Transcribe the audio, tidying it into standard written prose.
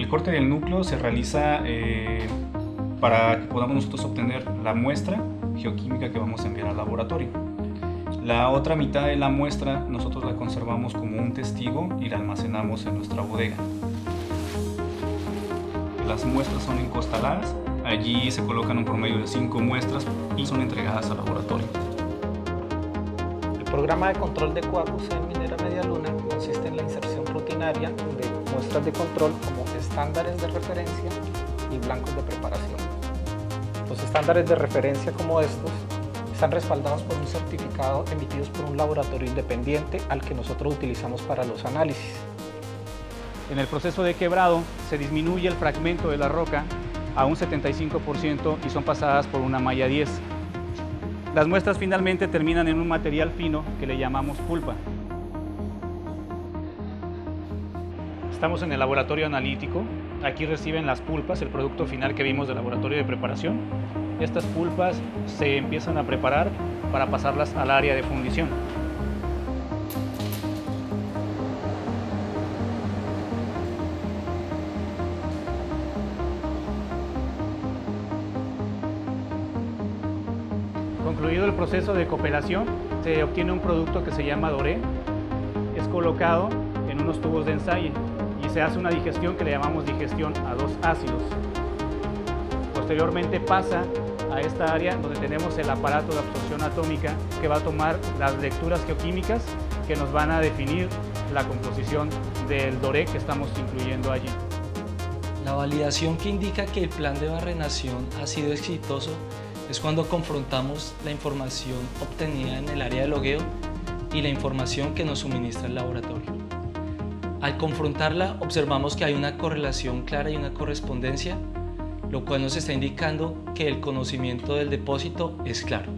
El corte del núcleo se realiza para que podamos nosotros obtener la muestra geoquímica que vamos a enviar al laboratorio. La otra mitad de la muestra nosotros la conservamos como un testigo y la almacenamos en nuestra bodega. Las muestras son encostaladas, allí se colocan un promedio de 5 muestras y son entregadas al laboratorio. El programa de control de coagos en Minera Medialuna consiste en la inserción rutinaria de muestras de control como estándares de referencia y blancos de preparación. Los estándares de referencia como estos están respaldados por un certificado emitidos por un laboratorio independiente al que nosotros utilizamos para los análisis. En el proceso de quebrado se disminuye el fragmento de la roca a un 75% y son pasadas por una malla 10. Las muestras finalmente terminan en un material fino que le llamamos pulpa. Estamos en el laboratorio analítico. Aquí reciben las pulpas, el producto final que vimos del laboratorio de preparación. Estas pulpas se empiezan a preparar para pasarlas al área de fundición. Concluido el proceso de cooperación, se obtiene un producto que se llama doré. Es colocado en unos tubos de ensayo y se hace una digestión que le llamamos digestión a 2 ácidos. Posteriormente pasa a esta área donde tenemos el aparato de absorción atómica que va a tomar las lecturas geoquímicas que nos van a definir la composición del doré que estamos incluyendo allí. La validación que indica que el plan de barrenación ha sido exitoso es cuando confrontamos la información obtenida en el área de logueo y la información que nos suministra el laboratorio. Al confrontarla observamos que hay una correlación clara y una correspondencia, lo cual nos está indicando que el conocimiento del depósito es claro.